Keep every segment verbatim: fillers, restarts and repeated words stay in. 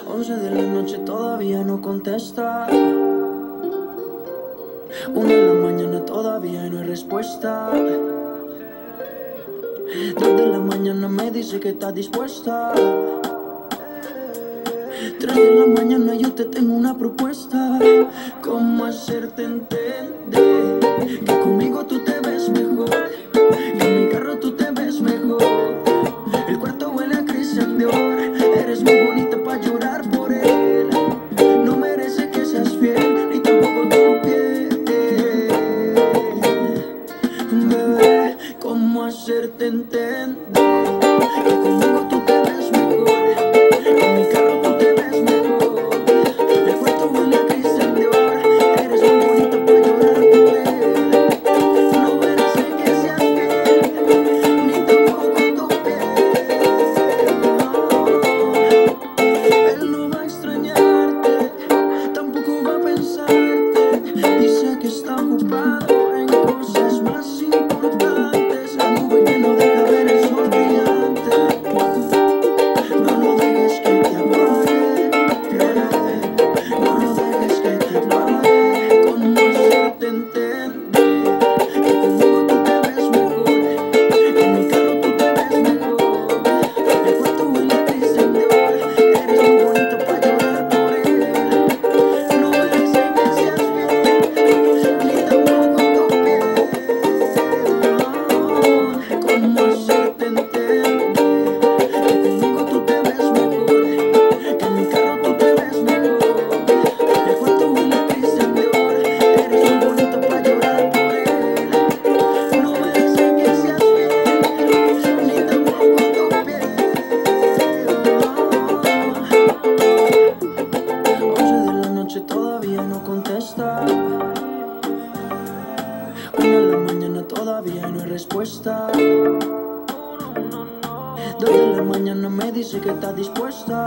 Once de la noche todavía no contesta. Una de la mañana todavía no hay respuesta. Dos de la mañana me dice que está dispuesta. Tres de la mañana yo te tengo una propuesta. ¿Cómo hacerte entender que conmigo tú te ves mejor? Que en mi carro tú te ves mejor. El cuarto huele a Christian Dior. Eres muy bonita para llorar por él. No merece que seas fiel, ni tampoco tu piel. Bebé, ¿cómo hacerte entender que conmigo tú te ves mejor? Que en mi carro tú te ves mejor. El cuarto huele a Christian Dior. Eres muy bonita para llorar por él. No merece que seas fiel, ni tampoco tu piel. Él no va a extrañarte, tampoco va a pensarte. Dice que está ocupado en cosas más importantes. La nube que no deja ver el sol brillante. No lo dejes que te apague, no lo dejes que te apague. ¿Cómo hacerte entender que conmigo tú te ves mejor? Que en mi carro tú te ves mejor. El cuarto huele a Christian Dior. Eres muy bonita para llorar por él. No merece que seas fiel, ni tampoco tu piel. ¿Cómo hacerte entender que conmigo tú te ves mejor? Que en mi carro tú te ves mejor. El cuarto huele a Christian Dior. Eres muy bonita para llorar por él. No merece que seas fiel, ni tampoco tu piel. Once de la noche todavía no contesta. Una de la mañana todavía no hay respuesta. Dos de la mañana me dice que está dispuesta.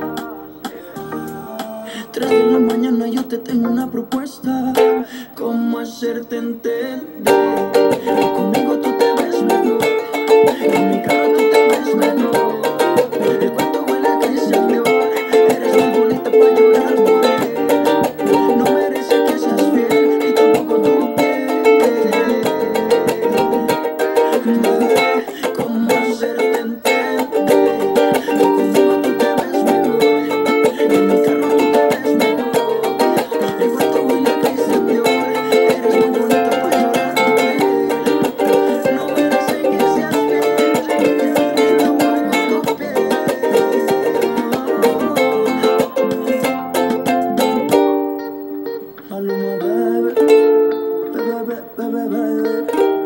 Tres de la mañana yo te tengo una propuesta. ¿Cómo hacerte entender que conmigo tú te ves mejor? Que en mi carro tú te ves mejor. El cuarto huele a Christian Dior. Eres muy bonita para llorar por él. No merece que seas fiel, ni tampoco tu piel. Bebé, ¿cómo hacerte entender que conmigo tú te ves mejor? Que en mi carro tú te ves mejor. El cuarto huele a Christian Dior. Eres muy bonita para llorar por él. No merece que seas fiel, ni tampoco tu piel. Maluma, baby, baby, baby, baby.